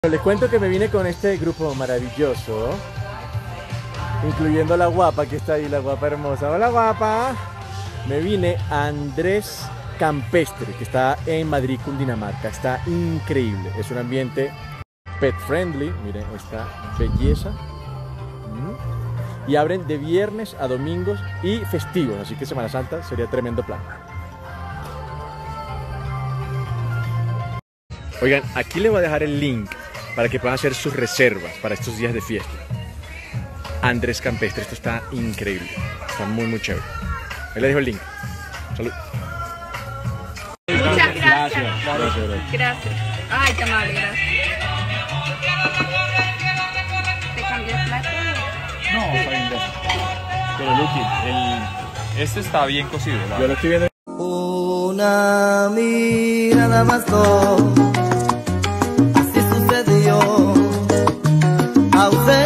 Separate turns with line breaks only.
Les cuento que me vine con este grupo maravilloso, incluyendo a la guapa que está ahí, la guapa hermosa. Hola guapa. Me vine a Andrés Campestre, que está en Madrid, Cundinamarca. Está increíble, es un ambiente pet friendly, miren esta belleza. Y abren de viernes a domingos y festivos, así que Semana Santa sería tremendo plan. Oigan, aquí les voy a dejar el link para que puedan hacer sus reservas para estos días de fiesta. Andrés Campestre, esto está increíble, está muy chévere. Ahí les dejo el link. Salud.
Muchas gracias. Gracias. Ay, qué amable, gracias. ¿Te cambió el plato?
No, está bien, gracias. Pero Luqui, este está bien cocido, ¿verdad?
Yo lo estoy viendo.
Una mirada bastó, así sucedió. A usted